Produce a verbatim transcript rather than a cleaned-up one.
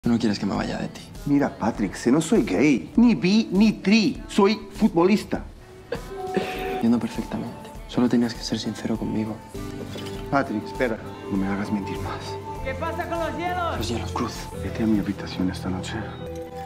Tú no quieres que me vaya de ti. Mira, Patrick, si no soy gay, ni bi, ni tri, soy futbolista. Entiendo perfectamente. Solo tenías que ser sincero conmigo. Patrick, espera. No me hagas mentir más. ¿Qué pasa con los hielos? Los hielos, Cruz. Vete a mi habitación esta noche.